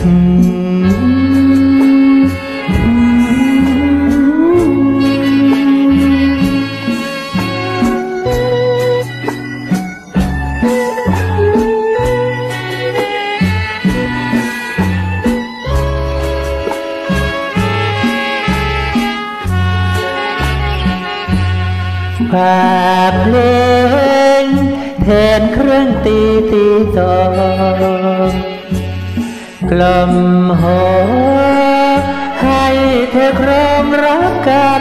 ฝากเพลงแทนเครื่องตีตองกล่อมหอให้เธอครองรักกัน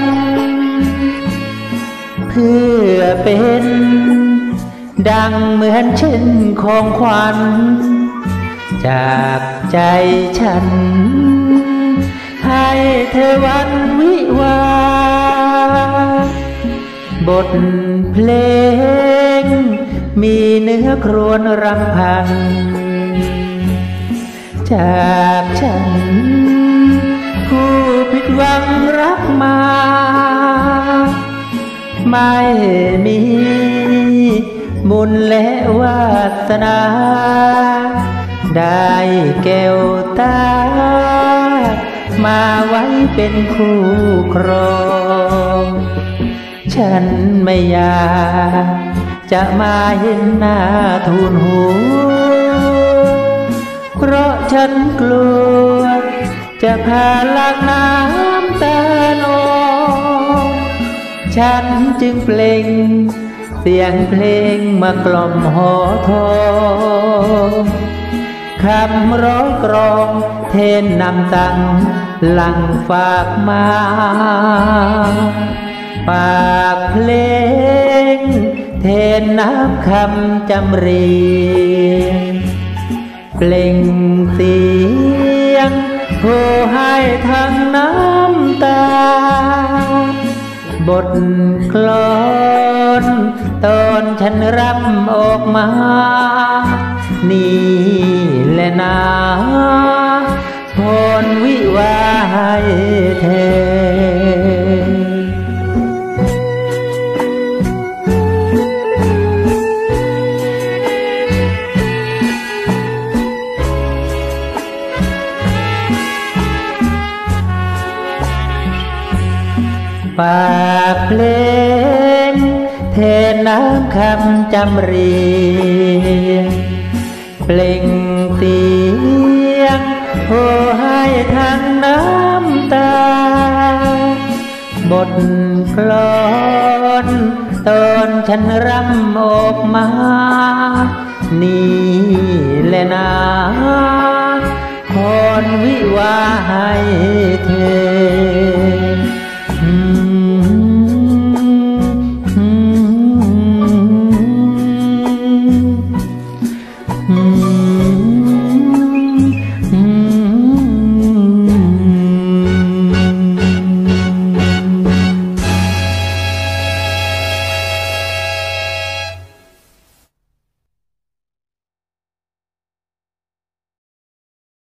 เพื่อเป็นดังเหมือนเช่นของขวัญจากใจฉันให้เธอวันวิวาบทเพลงมีเนื้อครวญรำพันจากฉันผู้ผิดหวังรักมาไม่มีบุญและวาสนาได้แก้วตามาไว้เป็นคู่ครองฉันไม่อยากจะมาเห็นหน้าทูลหัวเพราะฉันกลัวจะพาลากน้ำตาลงฉันจึงเปล่งเสียงเพลงมากล่อมหอทองคำร้องกรองเทนนำตังหลังฝากมาฝากเพลงเทนน้ำคำจำเรียงเปล่งเสียงโหให้ทั้งน้ำตาบทกลอนตอนฉันรำออกมานี่แหละนะพรวิวาให้เธอฝากเพลงเทน้ำคำจำเรียงเปล่งเสียงโหให้ทั้งน้ำตาบทกลอนตอนฉันรำออกมานี่แหละนะพรวิวาให้เธอ